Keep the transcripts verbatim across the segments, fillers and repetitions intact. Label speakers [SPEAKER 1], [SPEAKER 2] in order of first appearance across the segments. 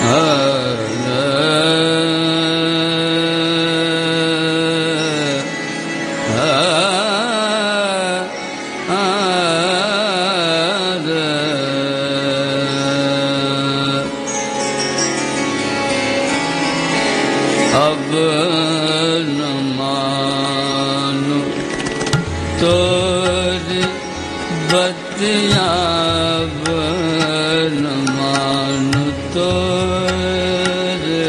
[SPEAKER 1] अब न मानू तोरी बतिया, अब न मानू तोरे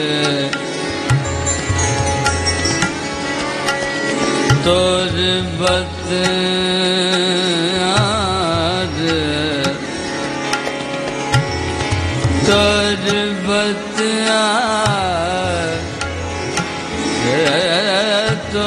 [SPEAKER 1] तोरी बतिया तोरी बतिया तो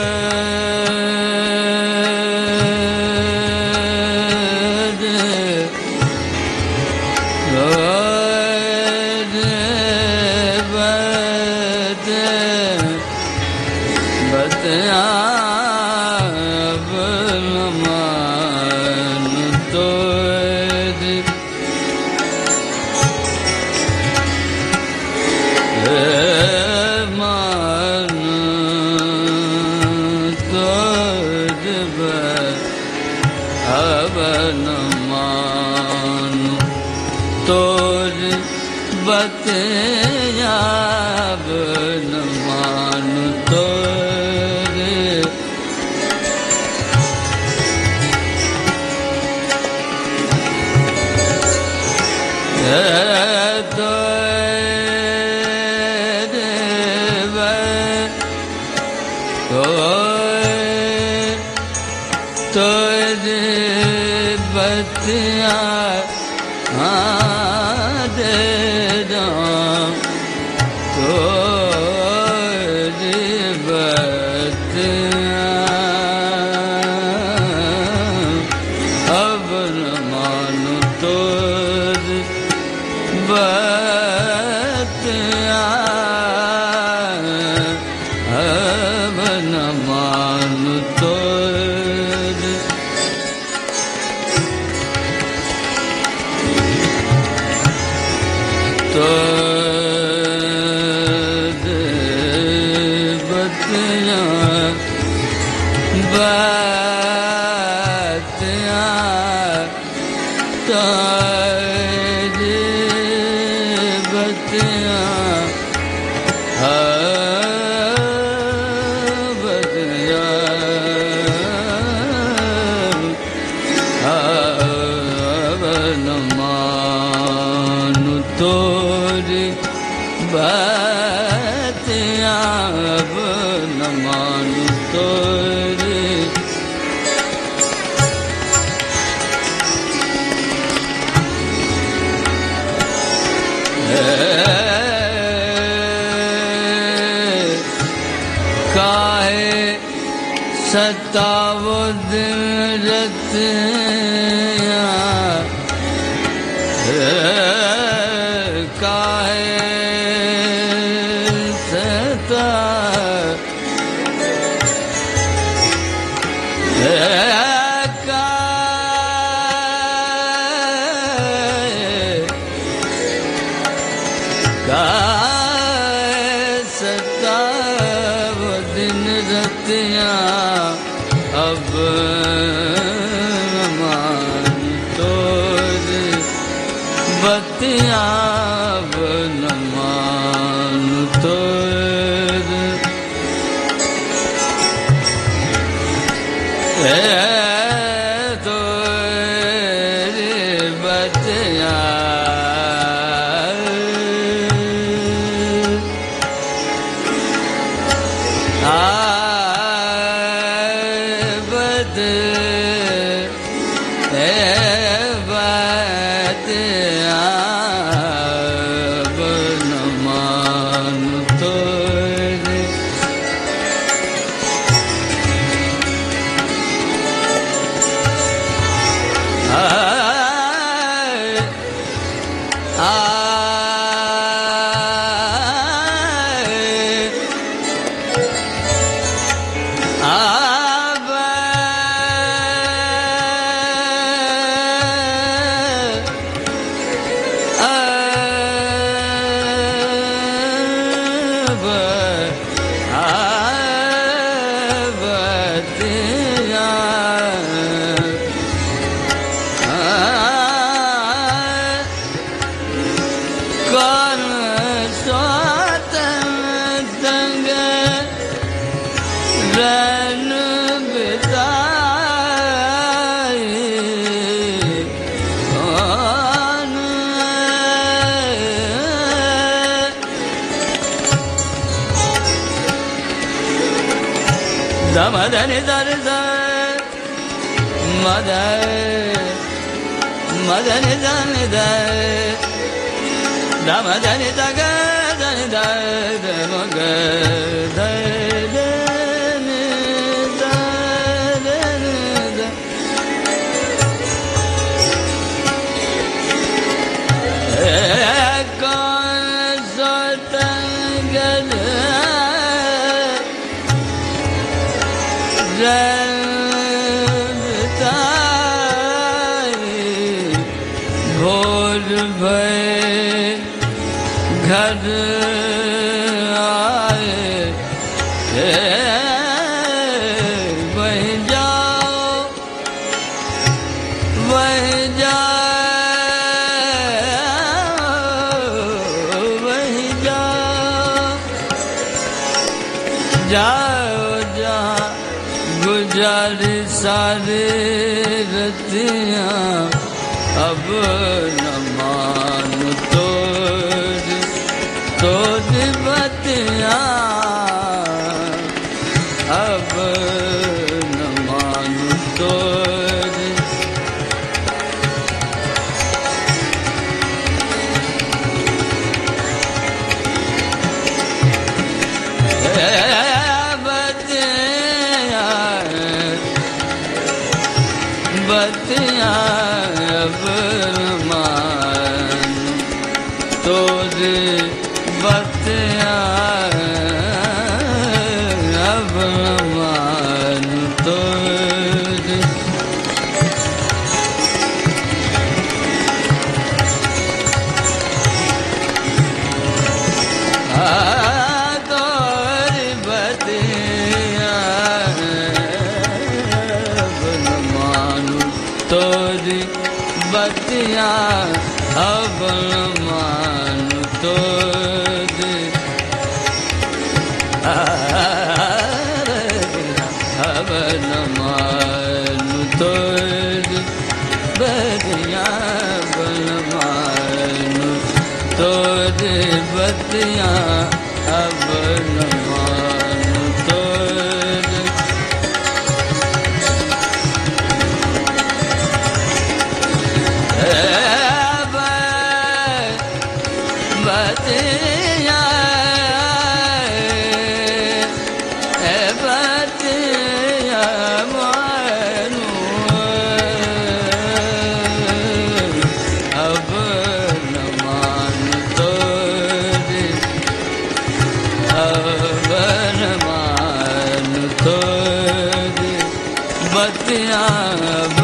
[SPEAKER 1] बतिया अब न मानू तोरी अब न मानू तोरी बतिया, अब न मानू तोरी तोरी बतिया दे राम, तोरी बतिया अब न मानू तोरी बतिया, अब न मानू तोरी तोरी बतिया बतिया तोरी बतिया बतिया अब न मानू तोरी बतिया, अब न मानू तोरी काहे सतावो दिन रतिया, काहे सता काहे सतावो दिन रतिया, अब न मानू तोरी बतिया, अब न मानू तोरी तोरी बतिया आ बद बतिया अब न मानू तोरी Damadani darda, madai, madani dani dai, damadani daga dani dai, damaga dai dani dai dani dai. Ekon sotan gada. भोर भय घर आए वहीं जाओ वहीं जाओ वहीं जाओ जाओ जहाँ गुजारी सारी रतियाँ अब न मानू तोरी तोरी बतियाँ अब न मानू तोरी बतियाँ अब मान तोरी बतियाँ अब मान तोरी तोरी बतियाँ अब न मानू तोरी बतियाँ अब न मानू तोरी अब न मानू तोरी बतियाँ अब न मानू तोरी बतियाँ अब न मानू तोरी बतियाँ बतियाँ मानू अब न मानू तोरी अब न मानू तोरी बतियाँ।